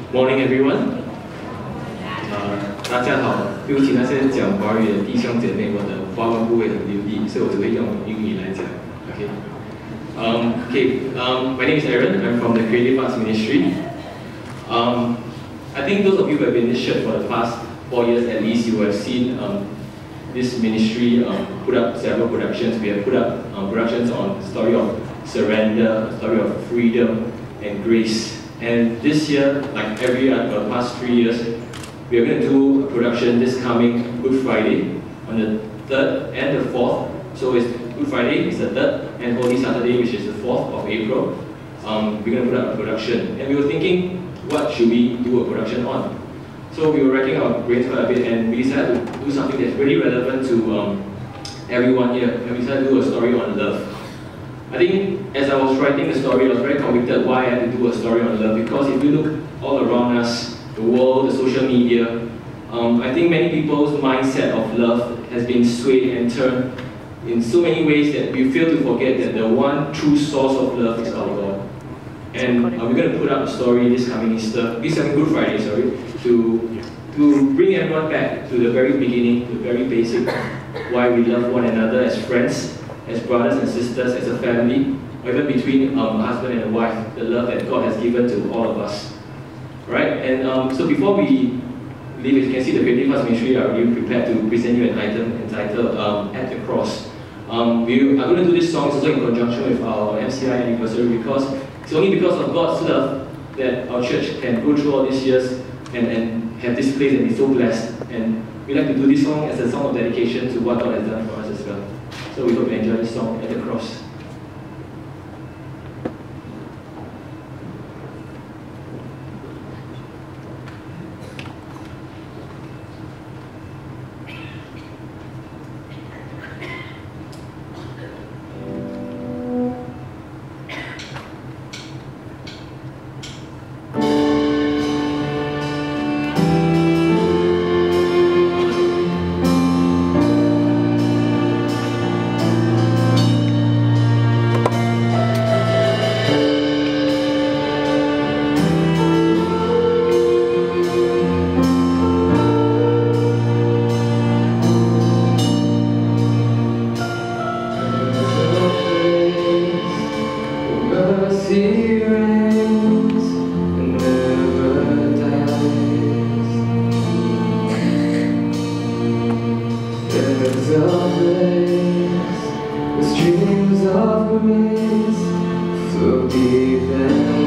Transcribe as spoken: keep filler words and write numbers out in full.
Morning, everyone. 呃，大家好。对不起那些讲华语的弟兄姐妹，我的华文不会很流利，所以我只会用英语来讲。Okay. Um, okay. Um, my name is Aaron. I'm from the Creative Arts Ministry. Um, I think those of you who have been in this church for the past four years at least, you have seen um, this ministry um, put up several productions. We have put up um, productions on the story of surrender, the story of freedom and grace. And this year, like every year for the past three years, we are going to do a production this coming Good Friday on the third and the fourth. So it's Good Friday is the third, and Holy Saturday, which is the fourth of April. Um, we're going to put up a production. And we were thinking, what should we do a production on? So we were racking our brains quite a bit, and we decided to do something that's really relevant to um, everyone here. And we decided to do a story on love. I think as I was writing the story, I was very convicted why I had to do a story on love, because if you look all around us, the world, the social media, um, I think many people's mindset of love has been swayed and turned in so many ways that we fail to forget that the one true source of love is our God. And uh, we're going to put up a story this coming Easter, this coming Good Friday, sorry, to, to bring everyone back to the very beginning, the very basic, why we love one another as friends, as brothers and sisters, as a family, or even between um, a husband and a wife, the love that God has given to all of us. Right? And um, so before we leave, as you can see, the Creative Arts Ministry are really prepared to present you an item entitled um, At the Cross. Um, we are going to do this song also in conjunction with our M C I anniversary, because it's only because of God's love that our church can go through all these years and, and have this place and be so blessed. And we like to do this song as a song of dedication to what God has done for us as well. So we hope you enjoy this song, At the Cross. Streams of grace flow deep and